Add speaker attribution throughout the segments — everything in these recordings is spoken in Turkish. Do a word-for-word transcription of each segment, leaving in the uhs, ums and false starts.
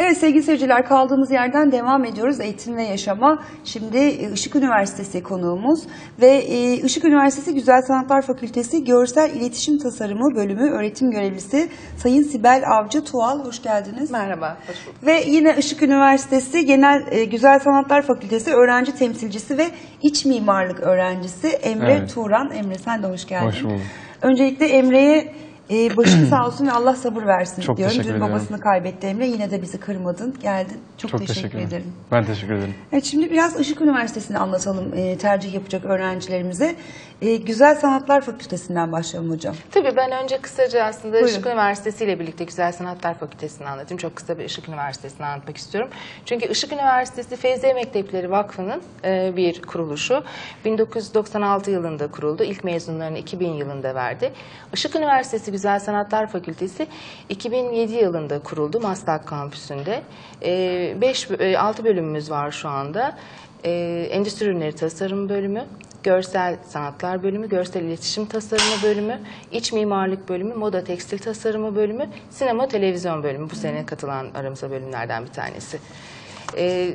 Speaker 1: Evet sevgili seyirciler, kaldığımız yerden devam ediyoruz. Eğitim ve yaşama. Şimdi Işık Üniversitesi konuğumuz ve Işık Üniversitesi Güzel Sanatlar Fakültesi Görsel İletişim Tasarımı Bölümü öğretim görevlisi Sayın Sibel Avcı Tuğal. Hoş geldiniz.
Speaker 2: Merhaba. Hoş bulduk.
Speaker 1: Ve yine Işık Üniversitesi Genel Güzel Sanatlar Fakültesi öğrenci temsilcisi ve iç mimarlık öğrencisi Emre
Speaker 3: Evet.
Speaker 1: Turan. Emre, sen de hoş geldin.
Speaker 3: Hoş bulduk.
Speaker 1: Öncelikle Emre'ye Ee, başın sağ olsun ve Allah sabır versin
Speaker 3: Çok
Speaker 1: diyorum.
Speaker 3: teşekkür
Speaker 1: Dün
Speaker 3: ederim.
Speaker 1: babasını kaybetti Emre. Yine de bizi kırmadın, geldin. Çok,
Speaker 3: Çok
Speaker 1: teşekkür,
Speaker 3: teşekkür ederim.
Speaker 1: ederim.
Speaker 3: Ben teşekkür ederim.
Speaker 1: Evet, şimdi biraz Işık Üniversitesi'ni anlatalım e, tercih yapacak öğrencilerimize. E, Güzel Sanatlar Fakültesinden başlayalım hocam.
Speaker 2: Tabii ben önce kısaca aslında
Speaker 1: Buyurun.
Speaker 2: Işık Üniversitesi ile birlikte Güzel Sanatlar Fakültesi'ni anlatayım. Çok kısa bir Işık Üniversitesi'ni anlatmak istiyorum. Çünkü Işık Üniversitesi Feyziye Mektepleri Vakfı'nın e, bir kuruluşu. bin dokuz yüz doksan altı yılında kuruldu. İlk mezunlarını iki bin yılında verdi. Işık Üniversitesi Güzel Sanatlar Fakültesi iki bin yedi yılında kuruldu Maslak kampüsünde. beş altı bölümümüz var şu anda. E, Endüstri Ürünleri Tasarım Bölümü, Görsel Sanatlar Bölümü, Görsel İletişim Tasarımı Bölümü, İç Mimarlık Bölümü, Moda Tekstil Tasarımı Bölümü, Sinema Televizyon Bölümü. Bu sene katılan aramıza bölümlerden bir tanesi. E,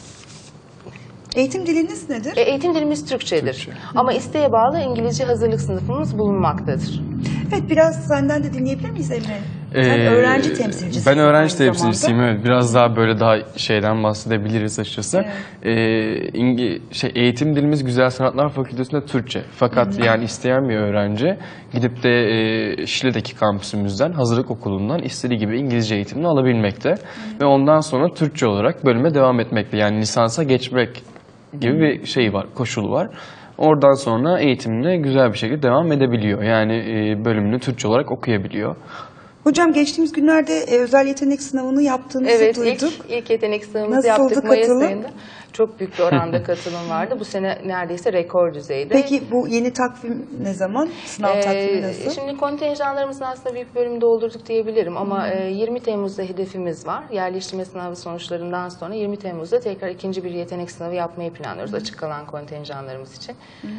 Speaker 1: Eğitim diliniz nedir?
Speaker 2: e, eğitim dilimiz Türkçedir.
Speaker 3: Türkçe.
Speaker 2: Ama isteğe bağlı İngilizce hazırlık sınıfımız bulunmaktadır.
Speaker 1: Evet, biraz senden de dinleyebilir miyiz Emre? Sen
Speaker 3: Ee,
Speaker 1: öğrenci temsilcisisin.
Speaker 3: Ben öğrenci
Speaker 1: aynı
Speaker 3: temsilcisiyim,
Speaker 1: zamanda.
Speaker 3: evet. Biraz daha böyle daha şeyden bahsedebiliriz açıkçası.
Speaker 1: Evet.
Speaker 3: Ee, İngi, şey, eğitim dilimiz Güzel Sanatlar Fakültesi'nde Türkçe. Fakat Hı-hı. yani isteyen bir öğrenci gidip de e, Şile'deki kampüsümüzden, hazırlık okulundan istediği gibi İngilizce eğitimini alabilmekte. Hı-hı. Ve ondan sonra Türkçe olarak bölüme devam etmekte. Yani lisansa geçmek gibi bir şey var, koşulu var. Oradan sonra eğitimine güzel bir şekilde devam edebiliyor. Yani e, bölümünü Türkçe olarak okuyabiliyor.
Speaker 1: Hocam geçtiğimiz günlerde e, özel yetenek sınavını yaptığınızı
Speaker 2: Evet,
Speaker 1: duyduk.
Speaker 2: ilk, ilk yetenek sınavımızı
Speaker 1: Nasıl
Speaker 2: yaptık
Speaker 1: oldu
Speaker 2: Mayıs
Speaker 1: katılım?
Speaker 2: ayında. Çok büyük bir oranda katılım vardı. Bu sene neredeyse rekor düzeyde.
Speaker 1: Peki bu yeni takvim ne zaman? Sınav
Speaker 2: Ee,
Speaker 1: takvimi nasıl?
Speaker 2: Şimdi kontenjanlarımızın aslında büyük bölümü doldurduk diyebilirim ama e, yirmi Temmuz'da hedefimiz var. Yerleştirme sınavı sonuçlarından sonra yirmi Temmuz'da tekrar ikinci bir yetenek sınavı yapmayı planlıyoruz. Hı. Açık kalan kontenjanlarımız için.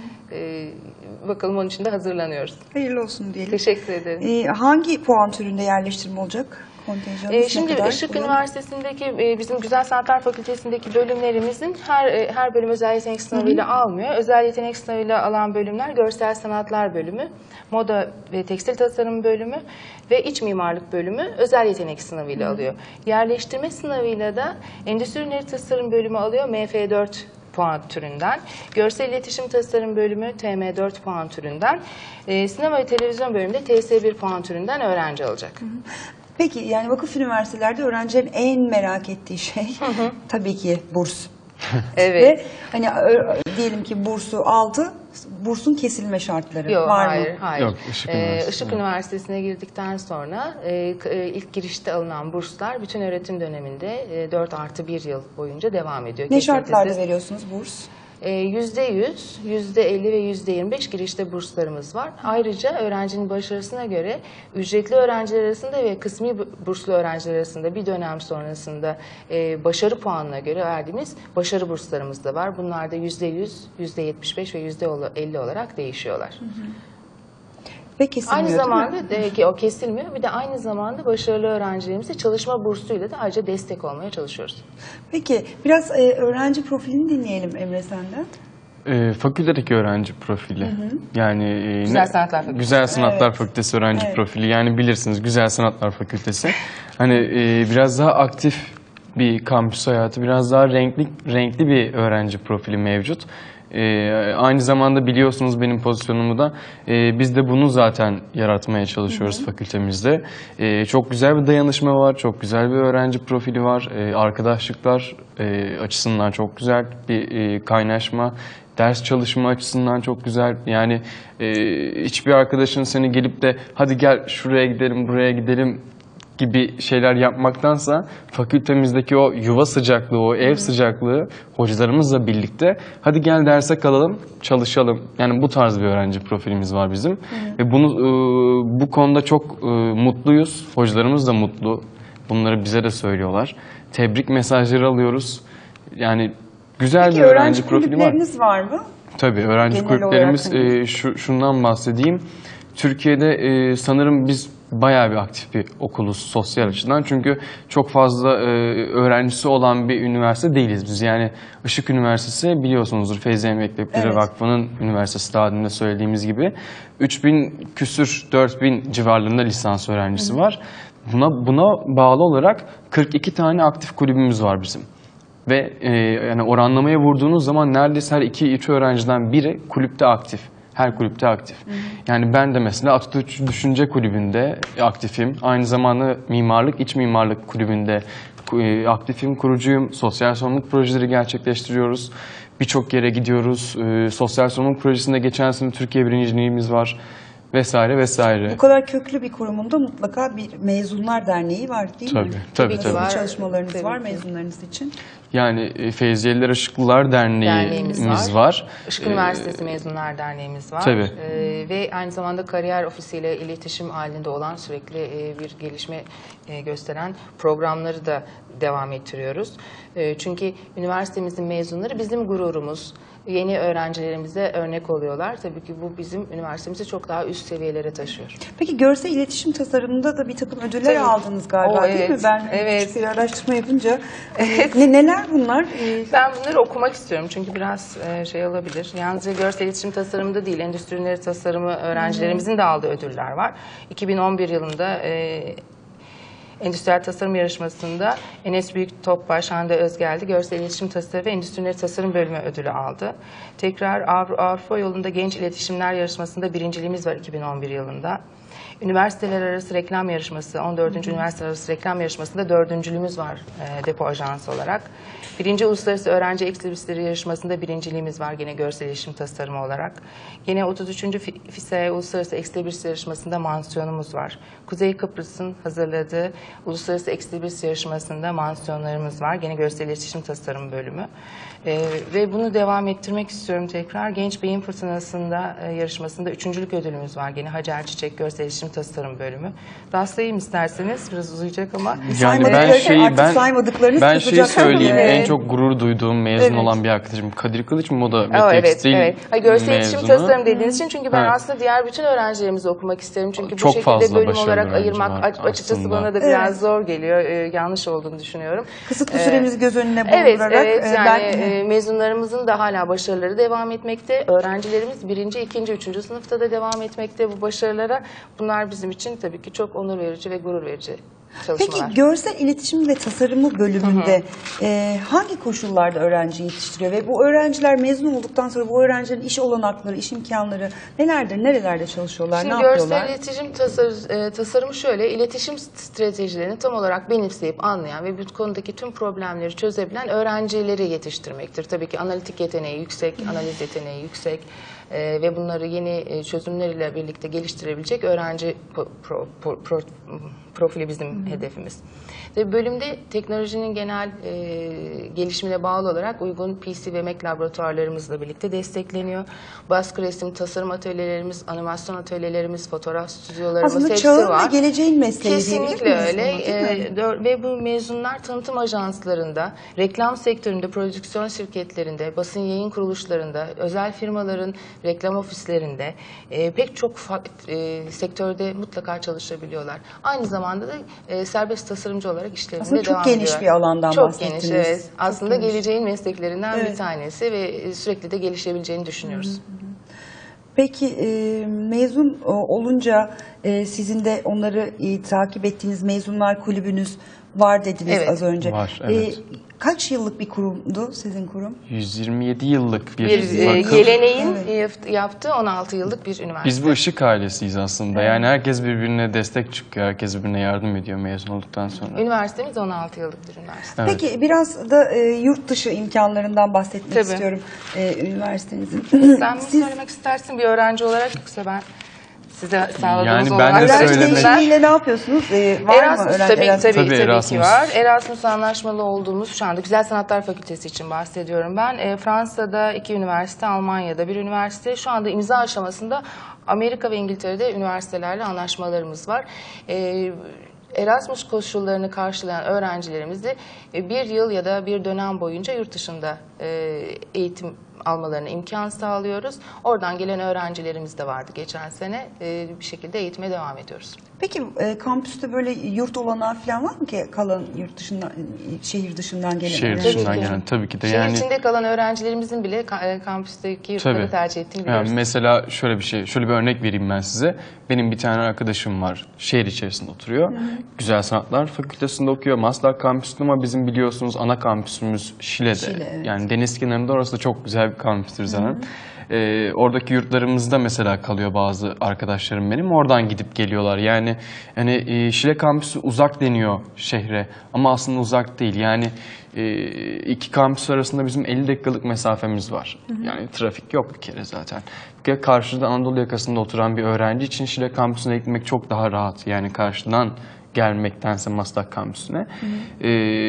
Speaker 2: Ee, bakalım onun için de hazırlanıyoruz.
Speaker 1: Hayırlı olsun diyelim.
Speaker 2: Teşekkür ederim.
Speaker 1: Ee, hangi puan türünde yerleştirme olacak?
Speaker 2: Ee, şimdi Işık Üniversitesi'ndeki e, bizim Güzel Sanatlar Fakültesi'ndeki bölümlerimizin her e, her bölüm özel yetenek sınavıyla Hı-hı. almıyor. Özel yetenek sınavıyla alan bölümler Görsel Sanatlar Bölümü, Moda ve Tekstil Tasarım Bölümü ve İç Mimarlık Bölümü özel yetenek sınavıyla Hı-hı. alıyor. Yerleştirme sınavıyla da Endüstri Ürünleri Tasarım Bölümü alıyor M F dört puan türünden. Görsel İletişim Tasarım Bölümü T M dört puan türünden. E, sinema ve Televizyon Bölümünde T S bir puan türünden öğrenci alacak. Hı-hı.
Speaker 1: Peki yani vakıf üniversitelerde öğrencilerin en merak ettiği şey hı hı. tabii ki burs.
Speaker 2: Evet.
Speaker 1: Ve hani diyelim ki bursu aldı, bursun kesilme şartları
Speaker 2: Yok,
Speaker 1: var
Speaker 2: hayır,
Speaker 1: mı?
Speaker 2: Hayır,
Speaker 3: Yok, Işık
Speaker 2: ee,
Speaker 3: Üniversitesi.
Speaker 2: Işık Üniversitesi'ne girdikten sonra e, ilk girişte alınan burslar bütün öğretim döneminde e, dört artı bir yıl boyunca devam ediyor.
Speaker 1: Ne şartlarda
Speaker 2: Kesintisiz.
Speaker 1: veriyorsunuz burs?
Speaker 2: yüzde yüz, yüzde elli ve yüzde yirmi beş girişte burslarımız var. Ayrıca öğrencinin başarısına göre ücretli öğrenciler arasında ve kısmi burslu öğrenciler arasında bir dönem sonrasında e, başarı puanına göre verdiğimiz başarı burslarımız da var. Bunlar da yüzde yüz, yüzde yetmiş beş ve yüzde elli olarak değişiyorlar. Hı hı.
Speaker 1: Ve kesilmiyor,
Speaker 2: aynı zamanda de, ki o kesilmiyor. Bir de aynı zamanda başarılı öğrencilerimize çalışma bursuyla da ayrıca destek olmaya çalışıyoruz.
Speaker 1: Peki biraz e, öğrenci profilini dinleyelim Emre senden.
Speaker 3: E, fakültedeki öğrenci profili. Hı hı. Yani e,
Speaker 2: Güzel Sanatlar Fakültesi.
Speaker 3: Güzel Sanatlar
Speaker 1: Evet.
Speaker 3: Fakültesi öğrenci
Speaker 1: Evet.
Speaker 3: profili. Yani bilirsiniz Güzel Sanatlar Fakültesi. Hani e, biraz daha aktif bir kampüs hayatı, biraz daha renkli renkli bir öğrenci profili mevcut. Ee, aynı zamanda biliyorsunuz benim pozisyonumu da e, biz de bunu zaten yaratmaya çalışıyoruz Hı-hı. fakültemizde. E, çok güzel bir dayanışma var, çok güzel bir öğrenci profili var. E, arkadaşlıklar e, açısından çok güzel bir e, kaynaşma. Ders çalışma açısından çok güzel. Yani e, hiçbir arkadaşın seni gelip de hadi gel şuraya gidelim, buraya gidelim gibi şeyler yapmaktansa fakültemizdeki o yuva sıcaklığı, o ev sıcaklığı hocalarımızla birlikte hadi gel derse kalalım, çalışalım. Yani bu tarz bir öğrenci profilimiz var bizim. Hı. Ve bunu bu konuda çok mutluyuz. Hocalarımız da mutlu. Bunları bize de söylüyorlar. Tebrik mesajları alıyoruz. Yani güzel
Speaker 1: Peki,
Speaker 3: bir öğrenci, öğrenci profili var.
Speaker 1: Peki öğrenci kulüpleriniz var mı?
Speaker 3: Tabii öğrenci
Speaker 1: Genel
Speaker 3: kulüplerimiz
Speaker 1: olarak,
Speaker 3: e, şu, şundan bahsedeyim. Türkiye'de e, sanırım biz bayağı bir aktif bir okuluz sosyal açıdan. Çünkü çok fazla e, öğrencisi olan bir üniversite değiliz biz. Yani Işık Üniversitesi biliyorsunuzdur, Feyziye Mektepleri
Speaker 1: Evet.
Speaker 3: Vakfı'nın üniversitesi, daha demin de söylediğimiz gibi. üç bin küsür, dört bin civarlarında lisans öğrencisi var. Buna, buna bağlı olarak kırk iki tane aktif kulübümüz var bizim. Ve e, yani oranlamaya vurduğunuz zaman neredeyse her iki üç öğrenciden biri kulüpte aktif. Her kulüpte aktif. Hı hı. Yani ben de mesela Atatürk Düşünce Kulübü'nde aktifim. Aynı zamanda Mimarlık, İç Mimarlık Kulübü'nde e, aktifim, kurucuyum. Sosyal sorumluluk projeleri gerçekleştiriyoruz. Birçok yere gidiyoruz. E, sosyal sorumluluk projesinde geçen sene Türkiye birinciliğimiz var. Vesaire vesaire.
Speaker 1: Bu kadar köklü bir kurumunda mutlaka bir mezunlar derneği var değil
Speaker 3: tabii,
Speaker 1: mi?
Speaker 3: Tabii
Speaker 1: Nasıl
Speaker 3: tabii.
Speaker 1: çalışmalarınız
Speaker 2: Tabii
Speaker 1: var
Speaker 2: ki.
Speaker 1: mezunlarınız için?
Speaker 3: Yani e, Feyziyeliler Işıklılar Derneği'miz
Speaker 2: Derneğimiz
Speaker 3: var.
Speaker 2: var. Işık
Speaker 3: Ee,
Speaker 2: Üniversitesi Mezunlar Derneğimiz var.
Speaker 3: Tabii.
Speaker 2: Ee, ve aynı zamanda kariyer ofisiyle iletişim halinde olan, sürekli e, bir gelişme e, gösteren programları da devam ettiriyoruz. E, çünkü üniversitemizin mezunları bizim gururumuz. Yeni öğrencilerimize örnek oluyorlar. Tabii ki bu bizim üniversitemizi çok daha üst seviyelere taşıyor.
Speaker 1: Peki görsel iletişim tasarımında da bir takım ödüller
Speaker 2: Tabii.
Speaker 1: aldınız galiba
Speaker 2: O,
Speaker 1: değil mi?
Speaker 2: evet,
Speaker 1: Ben
Speaker 2: evet.
Speaker 1: küçük bir araştırma yapınca. ne, neler bunlar? Ee,
Speaker 2: Ben bunları okumak istiyorum çünkü biraz e, şey olabilir. Yalnızca görsel iletişim tasarımında değil, endüstri ürünleri tasarımı öğrencilerimizin de aldığı ödüller var. iki bin on bir yılında e, Endüstriyel Tasarım Yarışması'nda Enes Büyük Topbaş, Hande Özgeldi Görsel İletişim Tasarım ve Endüstri Ürünleri Tasarım Bölümü ödülü aldı. Tekrar Avru- Avrupa Yolunda Genç İletişimler Yarışması'nda birinciliğimiz var iki bin on bir yılında. Üniversiteler Arası Reklam Yarışması, on dördüncü Üniversiteler Arası Reklam Yarışması'nda dördüncülüğümüz var e, depo ajansı olarak. Birinci Uluslararası Öğrenci Ekstribüsleri Yarışması'nda birinciliğimiz var gene görsel iletişim tasarımı olarak. Yine otuz üçüncü FİSE Uluslararası Ekstribüs Yarışması'nda mansiyonumuz var. Kuzey Kıbrıs'ın hazırladığı Uluslararası Ekstribüs Yarışması'nda mansiyonlarımız var. Gene görsel iletişim tasarım bölümü. E, ve bunu devam ettirmek istiyorum tekrar. Genç Beyin Fırtınası'nda e, yarışmasında üçüncülük ödülümüz var. Gene Hacer Çiçek Görsel İletişim Tasarım bölümü. Rastlayayım isterseniz. Biraz uzayacak ama.
Speaker 3: Yani ben
Speaker 1: saymadıkları-
Speaker 3: şeyi
Speaker 1: artık
Speaker 3: ben
Speaker 1: saymadıklarınız
Speaker 3: ben şeyi
Speaker 1: kızacak.
Speaker 3: söyleyeyim.
Speaker 2: Evet.
Speaker 3: En çok gurur duyduğum mezun
Speaker 2: Evet.
Speaker 3: olan bir arkadaşım Kadir Kılıç, moda ve
Speaker 2: Aa, evet,
Speaker 3: tekstil
Speaker 2: evet. Hayır, görsel iletişim
Speaker 3: mezunu.
Speaker 2: tasarım dediğiniz için çünkü ben
Speaker 3: Evet.
Speaker 2: aslında diğer bütün öğrencilerimizi okumak isterim. Çünkü
Speaker 3: Çok
Speaker 2: bu şekilde
Speaker 3: fazla
Speaker 2: bölüm
Speaker 3: başarılı
Speaker 2: olarak
Speaker 3: öğrenci
Speaker 2: ayırmak
Speaker 3: var
Speaker 2: a- açıkçası
Speaker 3: aslında.
Speaker 2: bana da biraz
Speaker 1: Evet.
Speaker 2: zor geliyor. Ee, yanlış olduğunu düşünüyorum.
Speaker 1: Kısıtlı
Speaker 2: Ee,
Speaker 1: süremizi göz önüne
Speaker 2: Evet,
Speaker 1: bulundurarak
Speaker 2: evet.
Speaker 1: e,
Speaker 2: Yani
Speaker 1: ben
Speaker 2: e, mezunlarımızın da hala başarıları devam etmekte. Öğrencilerimiz birinci, ikinci, üçüncü sınıfta da devam etmekte bu başarılara. Bunlar bizim için tabii ki çok onur verici ve gurur verici çalışmalar.
Speaker 1: Peki görsel iletişim ve tasarımı bölümünde e, hangi koşullarda öğrenci yetiştiriyor ve bu öğrenciler mezun olduktan sonra bu öğrencilerin iş olanakları, iş imkanları nelerdir, nerelerde çalışıyorlar,
Speaker 2: Şimdi
Speaker 1: ne
Speaker 2: görsel
Speaker 1: yapıyorlar?
Speaker 2: iletişim tasar- e, tasarımı şöyle, iletişim stratejilerini tam olarak benimseyip anlayan ve bu konudaki tüm problemleri çözebilen öğrencileri yetiştirmektir. Tabii ki analitik yeteneği yüksek, analiz yeteneği yüksek e, ve bunları yeni e, çözümleriyle birlikte geliştirebilecek öğrenci pro- pro- pro- pro- profili bizim hedefimiz. Ve bölümde teknolojinin genel e, gelişimine bağlı olarak uygun P C ve Mac laboratuvarlarımızla birlikte destekleniyor. Baskı resim, tasarım atölyelerimiz, animasyon atölyelerimiz, fotoğraf stüdyolarımız
Speaker 1: Aslında
Speaker 2: hepsi
Speaker 1: çağın
Speaker 2: var.
Speaker 1: ve geleceğin mesleği
Speaker 2: Kesinlikle
Speaker 1: diyebilir miyiz
Speaker 2: öyle.
Speaker 1: buna, değil mi?
Speaker 2: Ee, dör- ve bu mezunlar tanıtım ajanslarında, reklam sektöründe, prodüksiyon şirketlerinde, basın yayın kuruluşlarında, özel firmaların reklam ofislerinde e, pek çok fa- e, sektörde mutlaka çalışabiliyorlar. Aynı zamanda da e, serbest tasarımcı olarak işlerine
Speaker 1: Aslında
Speaker 2: de
Speaker 1: çok
Speaker 2: devam
Speaker 1: geniş
Speaker 2: ediyorlar.
Speaker 1: bir alandan
Speaker 2: çok
Speaker 1: bahsettiniz.
Speaker 2: Geniş, evet.
Speaker 1: Çok
Speaker 2: Aslında
Speaker 1: geniş.
Speaker 2: geleceğin mesleklerinden
Speaker 1: Evet.
Speaker 2: bir tanesi ve sürekli de gelişebileceğini düşünüyoruz.
Speaker 1: Peki e, mezun e, olunca e, sizin de onları e, takip ettiğiniz mezunlar kulübünüz var dediniz
Speaker 2: Evet.
Speaker 1: az önce.
Speaker 3: Var, evet.
Speaker 1: E, kaç yıllık bir kurumdu sizin kurum?
Speaker 3: yüz yirmi yedi yıllık bir,
Speaker 2: Bir e,
Speaker 3: vakıf.
Speaker 2: geleneğin
Speaker 1: Evet.
Speaker 2: yap- yaptığı on altı yıllık bir üniversite.
Speaker 3: Biz bu ışık ailesiyiz aslında. Yani herkes birbirine destek çıkıyor. Herkes birbirine yardım ediyor mezun olduktan sonra.
Speaker 2: Üniversitemiz on altı yıllık bir üniversite.
Speaker 3: Evet.
Speaker 1: Peki biraz da e, yurt dışı imkanlarından bahsetmek
Speaker 2: Tabii.
Speaker 1: istiyorum e, üniversitenizin.
Speaker 2: Sen mi
Speaker 1: Siz
Speaker 2: söylemek istersin bir öğrenci olarak yoksa ben size sağladığınız
Speaker 3: Yani ben
Speaker 2: olarak
Speaker 3: de
Speaker 1: öğrenci
Speaker 3: söylemek-
Speaker 1: değişimiyle ne yapıyorsunuz? E, var
Speaker 2: Erasmus
Speaker 1: mı öğren-
Speaker 2: tabii,
Speaker 1: Erasmus?
Speaker 2: tabii,
Speaker 3: Tabii,
Speaker 2: tabii, ki
Speaker 3: Erasmus.
Speaker 2: var. Erasmus anlaşmalı olduğumuz şu anda Güzel Sanatlar Fakültesi için bahsediyorum ben. E, Fransa'da iki üniversite, Almanya'da bir üniversite. Şu anda imza aşamasında Amerika ve İngiltere'de üniversitelerle anlaşmalarımız var. E, Erasmus koşullarını karşılayan öğrencilerimizi bir yıl ya da bir dönem boyunca yurt dışında e, eğitim almalarına imkan sağlıyoruz. Oradan gelen öğrencilerimiz de vardı geçen sene. E, bir şekilde eğitime devam ediyoruz.
Speaker 1: Peki e, kampüste böyle yurt olanağı falan var mı ki kalan yurt dışından, şehir dışından gelen?
Speaker 3: Şehir
Speaker 1: öğrenciler?
Speaker 3: dışından
Speaker 2: Tabii ki.
Speaker 3: gelen tabii ki de
Speaker 2: Şehir
Speaker 3: yani.
Speaker 2: içinde kalan öğrencilerimizin bile ka- e, kampüsteki yurtları
Speaker 3: Tabii.
Speaker 2: tercih ettiğini biliyoruz.
Speaker 3: Yani mesela şöyle bir şey, şöyle bir örnek vereyim ben size. Benim bir tane arkadaşım var, şehir içerisinde oturuyor. Güzel Sanatlar Fakültesi'nde okuyor, Maslak kampüsünde ama bizim biliyorsunuz ana kampüsümüz Şile'de.
Speaker 1: Şile, evet.
Speaker 3: Yani deniz kenarında, orası da çok güzel bir kampüstür zaten. Ee, oradaki yurtlarımızda mesela kalıyor bazı arkadaşlarım benim. Oradan gidip geliyorlar. Yani hani e, Şile kampüsü uzak deniyor şehre ama aslında uzak değil. Yani e, iki kampüs arasında bizim elli dakikalık mesafemiz var. Yani trafik yok bir kere zaten. Bir kere karşıda Anadolu yakasında oturan bir öğrenci için Şile kampüsüne gitmek çok daha rahat. Yani karşıdan gelmektense Maslak kampüsüne. Ee,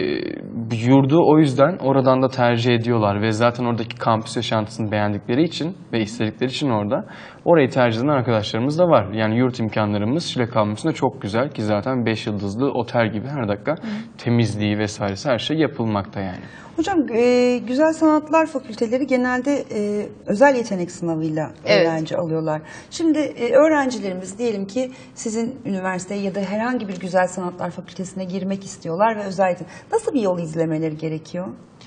Speaker 3: yurdu o yüzden oradan da tercih ediyorlar ve zaten oradaki kampüs yaşantısını beğendikleri için ve istedikleri için orada orayı tercih eden arkadaşlarımız da var. Yani yurt imkanlarımız Şile kampüsünde çok güzel ki zaten beş yıldızlı otel gibi her dakika temizliği vesairesi her şey yapılmakta yani.
Speaker 1: Hocam e, Güzel Sanatlar Fakülteleri genelde e, özel yetenek sınavıyla
Speaker 2: Evet.
Speaker 1: öğrenci alıyorlar. Şimdi e, öğrencilerimiz diyelim ki sizin üniversiteye ya da herhangi bir Güzel Sanatlar Fakültesine girmek istiyorlar ve özel yetenek. Nasıl bir yol izlemeleri gerekiyor?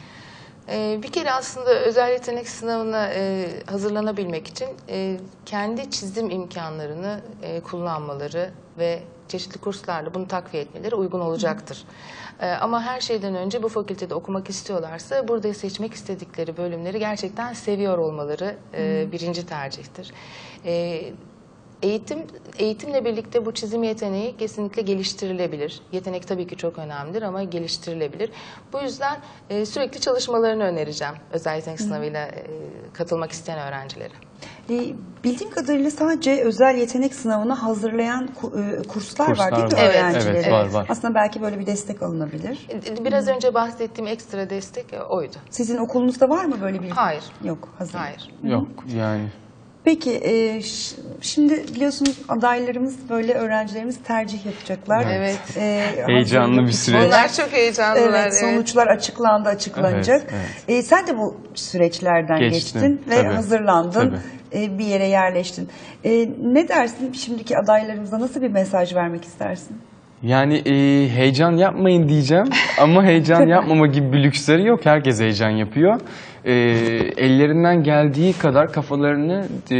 Speaker 2: Ee, Bir kere aslında özel yetenek sınavına e, hazırlanabilmek için e, kendi çizim imkanlarını e, kullanmaları ve çeşitli kurslarla bunu takviye etmeleri uygun olacaktır. E, ama her şeyden önce bu fakültede okumak istiyorlarsa burada seçmek istedikleri bölümleri gerçekten seviyor olmaları e, birinci tercihtir. E, Eğitim, eğitimle birlikte bu çizim yeteneği kesinlikle geliştirilebilir. Yetenek tabii ki çok önemlidir ama geliştirilebilir. Bu yüzden e, sürekli çalışmalarını önereceğim özel yetenek sınavıyla e, katılmak isteyen öğrencilere.
Speaker 1: E, bildiğim kadarıyla sadece özel yetenek sınavına hazırlayan ku- e, kurslar,
Speaker 3: Kurslar
Speaker 1: var değil mi
Speaker 3: var.
Speaker 2: Evet,
Speaker 1: öğrencilere?
Speaker 3: evet, var, var.
Speaker 1: Aslında belki böyle bir destek alınabilir.
Speaker 2: E, Biraz önce bahsettiğim ekstra destek e, oydu.
Speaker 1: Sizin okulunuzda var mı böyle bir?
Speaker 2: Hayır.
Speaker 1: Yok, hazır.
Speaker 2: Hayır.
Speaker 3: Yok yani.
Speaker 1: Peki e, ş- şimdi biliyorsunuz adaylarımız böyle öğrencilerimiz tercih yapacaklar.
Speaker 2: Evet.
Speaker 1: E,
Speaker 3: Heyecanlı
Speaker 1: hazırlık
Speaker 3: bir
Speaker 1: için.
Speaker 3: süreç.
Speaker 2: Onlar çok heyecanlılar.
Speaker 1: Evet, sonuçlar açıklandı, açıklanacak.
Speaker 3: Evet,
Speaker 1: E, sen de bu süreçlerden
Speaker 3: Geçtim,
Speaker 1: geçtin ve
Speaker 3: tabii.
Speaker 1: hazırlandın.
Speaker 3: Tabii.
Speaker 1: E, bir yere yerleştin. E, ne dersin şimdiki adaylarımıza, nasıl bir mesaj vermek istersin?
Speaker 3: Yani e, heyecan yapmayın diyeceğim ama heyecan yapmama gibi bir lüksleri yok. Herkes heyecan yapıyor. E, ellerinden geldiği kadar kafalarını e,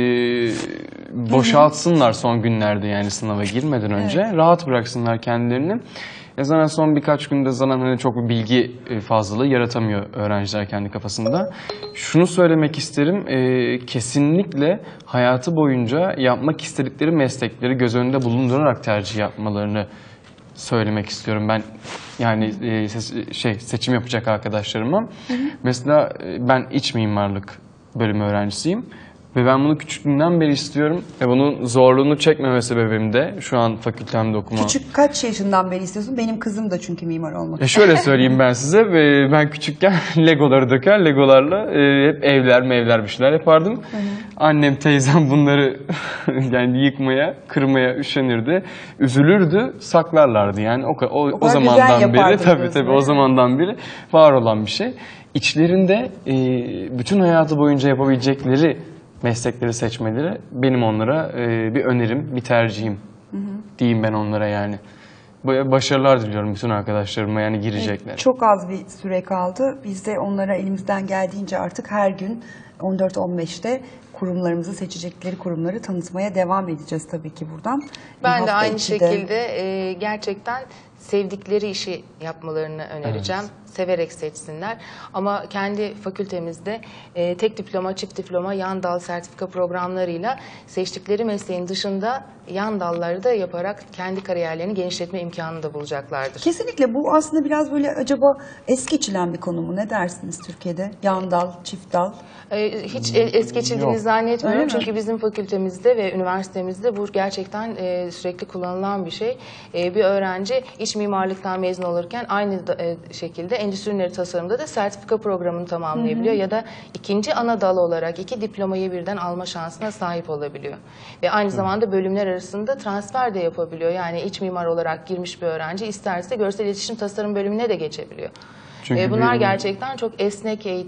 Speaker 3: boşaltsınlar son günlerde yani sınava girmeden önce. Rahat bıraksınlar kendilerini. E zaten son birkaç günde zaten hani çok bir bilgi e, fazlalığı yaratamıyor öğrenciler kendi kafasında. Şunu söylemek isterim, e, kesinlikle hayatı boyunca yapmak istedikleri meslekleri göz önünde bulundurarak tercih yapmalarını söylemek istiyorum ben, yani e, ses- şey seçim yapacak arkadaşlarıma. Mesela e, ben iç mimarlık bölümü öğrencisiyim ve ben bunu küçüklüğümden beri istiyorum ve bunun zorluğunu çekmeme sebebim de şu an fakültemde okuma.
Speaker 1: Küçük kaç yaşından beri istiyorsun? Benim kızım da çünkü mimar olmak.
Speaker 3: E şöyle söyleyeyim ben size, e, ben küçükken Legoları döker, Legolarla e, hep evler mevler bir şeyler yapardım. Annem, teyzem bunları yani yıkmaya, kırmaya üşenirdi, üzülürdü, saklarlardı yani o, ka- o, o,
Speaker 1: kadar güzel
Speaker 3: zamandan beri
Speaker 1: yapardın
Speaker 3: tabii
Speaker 1: diyorsun,
Speaker 3: tabii o
Speaker 1: evet.
Speaker 3: zamandan beri var olan bir şey. İçlerinde e, bütün hayatı boyunca yapabilecekleri meslekleri seçmeleri benim onlara e, bir önerim, bir tercihim diyeyim ben onlara yani. Böyle başarılar diliyorum bütün arkadaşlarıma yani girecekler.
Speaker 1: Çok az bir süre kaldı. Biz de onlara elimizden geldiğince artık her gün on dört on beşte kurumlarımızı, seçecekleri kurumları tanıtmaya devam edeceğiz tabii ki buradan.
Speaker 2: Ben de
Speaker 1: Hafta
Speaker 2: aynı
Speaker 1: içi de-
Speaker 2: şekilde e, gerçekten sevdikleri işi yapmalarını önereceğim. Severek seçsinler. Ama kendi fakültemizde e, tek diploma, çift diploma, yan dal sertifika programlarıyla seçtikleri mesleğin dışında yan dalları da yaparak kendi kariyerlerini genişletme imkanını da bulacaklardır.
Speaker 1: Kesinlikle bu aslında biraz böyle acaba es geçilen bir konu mu? Ne dersiniz Türkiye'de? Yan dal, çift dal.
Speaker 2: Ee, Hiç e- es geçildiğini
Speaker 3: Yok.
Speaker 2: zannetmiyorum.
Speaker 1: Öyle mi?
Speaker 2: Çünkü bizim fakültemizde ve üniversitemizde bu gerçekten e, sürekli kullanılan bir şey. E, bir öğrenci iç mimarlıktan mezun olurken aynı da, e, şekilde endüstri ürünleri tasarımda da sertifika programını tamamlayabiliyor ya da ikinci ana dal olarak iki diplomayı birden alma şansına sahip olabiliyor. Ve aynı zamanda bölümler arasında transfer de yapabiliyor. Yani iç mimar olarak girmiş bir öğrenci isterse görsel iletişim tasarım bölümüne de geçebiliyor.
Speaker 3: Çünkü
Speaker 2: E, bunlar
Speaker 3: bir-
Speaker 2: gerçekten çok esnek eğitim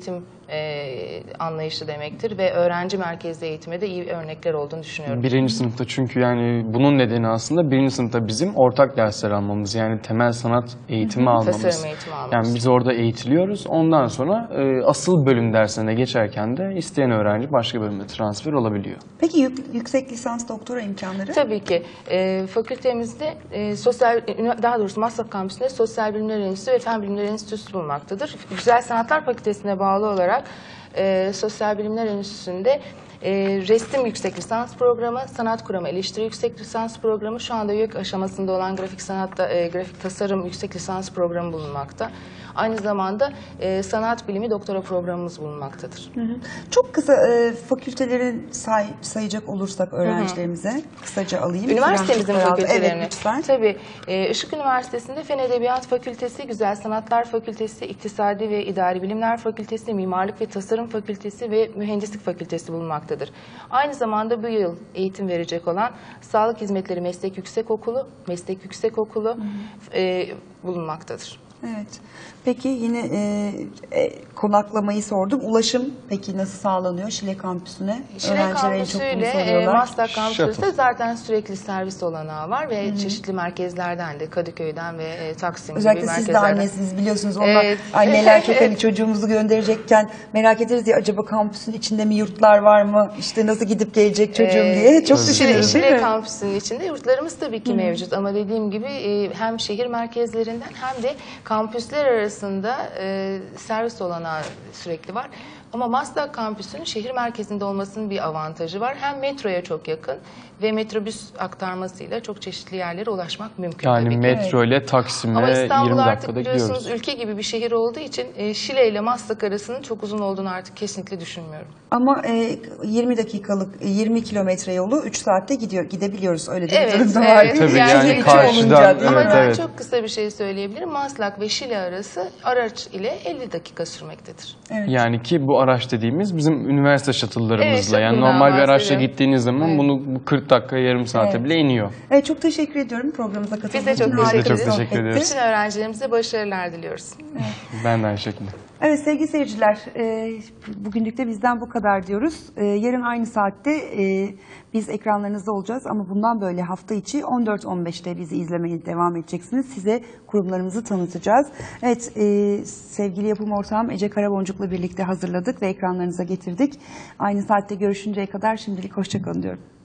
Speaker 2: e, anlayışı demektir ve öğrenci merkezli eğitime de iyi örnekler olduğunu düşünüyorum.
Speaker 3: Birinci sınıfta çünkü yani bunun nedeni aslında birinci sınıfta bizim ortak dersler almamız, yani temel sanat eğitimi almamız.
Speaker 2: Tasarım eğitimi almamız.
Speaker 3: Yani biz orada eğitiliyoruz. Ondan sonra e, asıl bölüm dersine geçerken de isteyen öğrenci başka bölüme transfer olabiliyor.
Speaker 1: Peki yük- yüksek lisans doktora imkanları?
Speaker 2: Tabii ki. E, fakültemizde e, sosyal, daha doğrusu Maslak Kampüsü'nde Sosyal Bilimler Enstitüsü ve Fen Bilimleri Enstitüsü bulunmaktadır. Güzel Sanatlar Fakültesi'ne bağlı olarak e, Sosyal Bilimler Enstitüsü'nde e, resim yüksek lisans programı, sanat kuramı eleştiri yüksek lisans programı, şu anda YÖK aşamasında olan grafik sanatta e, grafik tasarım yüksek lisans programı bulunmakta. Aynı zamanda e, sanat bilimi doktora programımız bulunmaktadır.
Speaker 1: Hı hı. Çok kısa e, fakülteleri say, sayacak olursak öğrencilerimize kısaca alayım.
Speaker 2: Üniversitemizin
Speaker 1: Süren çok daraldı.
Speaker 2: fakültelerini.
Speaker 1: Evet, lütfen.
Speaker 2: Tabii. E, Işık Üniversitesi'nde Fen Edebiyat Fakültesi, Güzel Sanatlar Fakültesi, İktisadi ve İdari Bilimler Fakültesi, Mimarlık ve Tasarım Fakültesi ve Mühendislik Fakültesi bulunmaktadır. Aynı zamanda bu yıl eğitim verecek olan Sağlık Hizmetleri Meslek Yüksekokulu, Meslek Yüksekokulu e, bulunmaktadır.
Speaker 1: Evet. Peki yine e, e, konaklamayı sordum. Ulaşım peki nasıl sağlanıyor Şile kampüsüne?
Speaker 2: Şile
Speaker 1: Öğrenciler en çok bunu
Speaker 2: kampüsüyle e,
Speaker 1: soruyorlar.
Speaker 2: Maslak kampüsünde
Speaker 3: Shuttle.
Speaker 2: zaten sürekli servis olanağı var ve çeşitli merkezlerden de Kadıköy'den ve e, Taksim
Speaker 1: Özellikle
Speaker 2: gibi
Speaker 1: siz de
Speaker 2: merkezlerden.
Speaker 1: annesiniz biliyorsunuz. Onlar
Speaker 2: Evet.
Speaker 1: anneler çok hani çocuğumuzu gönderecekken merak ederiz ya, acaba kampüsün içinde mi yurtlar var mı? İşte nasıl gidip gelecek çocuğum
Speaker 2: Ee,
Speaker 1: diye. Çok
Speaker 2: Şile,
Speaker 1: düşünüyoruz değil
Speaker 2: Şile
Speaker 1: mi?
Speaker 2: kampüsünün içinde yurtlarımız tabii ki mevcut ama dediğim gibi e, hem şehir merkezlerinden hem de kampüsler arasında e, servis olanağı sürekli var. Ama Maslak kampüsünün şehir merkezinde olmasının bir avantajı var. Hem metroya çok yakın ve metrobüs aktarmasıyla çok çeşitli yerlere ulaşmak mümkün
Speaker 3: Yani
Speaker 2: tabii ki.
Speaker 3: metro ile Taksim'e
Speaker 2: Ama İstanbul
Speaker 3: yirmi
Speaker 2: artık
Speaker 3: dakikada
Speaker 2: biliyorsunuz
Speaker 3: gidiyoruz.
Speaker 2: ülke gibi bir şehir olduğu için e, Şile ile Maslak arasının çok uzun olduğunu artık kesinlikle düşünmüyorum.
Speaker 1: Ama e, yirmi dakikalık yirmi kilometre yolu üç saatte gidiyor gidebiliyoruz, öyle de bir
Speaker 2: Evet,
Speaker 1: durum da
Speaker 2: evet.
Speaker 1: var. değil mi?
Speaker 3: Tabii yani
Speaker 1: Şehir içi
Speaker 3: karşıdan-
Speaker 1: olunca, değil mi?
Speaker 2: Ama
Speaker 3: Evet,
Speaker 2: ben
Speaker 3: evet.
Speaker 2: çok kısa bir şey söyleyebilirim. Maslak ve Şile arası araç ile elli dakika sürmektedir.
Speaker 1: Evet.
Speaker 3: Yani ki bu araç dediğimiz bizim üniversite shuttle'larımızla.
Speaker 2: Evet,
Speaker 3: yani
Speaker 2: shuttle'dan
Speaker 3: normal bir araçla
Speaker 2: bahsediyorum.
Speaker 3: gittiğiniz zaman
Speaker 2: Evet.
Speaker 3: bunu bu kırk dakika yarım saate
Speaker 1: Evet.
Speaker 3: bile iniyor.
Speaker 1: Evet, çok teşekkür ediyorum programımıza katıldığınız
Speaker 2: Biz de
Speaker 1: için.
Speaker 2: çok
Speaker 1: Harika
Speaker 2: teşekkür
Speaker 1: bir
Speaker 2: ederiz.
Speaker 3: Çok teşekkür
Speaker 1: sohbetti.
Speaker 3: ederiz.
Speaker 2: Bütün öğrencilerimize başarılar diliyoruz.
Speaker 3: Ben de aynı şekilde.
Speaker 1: Evet sevgili seyirciler, e, bugünlük de bizden bu kadar diyoruz. E, yarın aynı saatte e, biz ekranlarınızda olacağız ama bundan böyle hafta içi on dört on beşte bizi izlemeye devam edeceksiniz. Size kurumlarımızı tanıtacağız. Evet, e, sevgili yapım ortağım Ece Karaboncuk'la birlikte hazırladık ve ekranlarınıza getirdik. Aynı saatte görüşünceye kadar şimdilik hoşça kalın diyorum.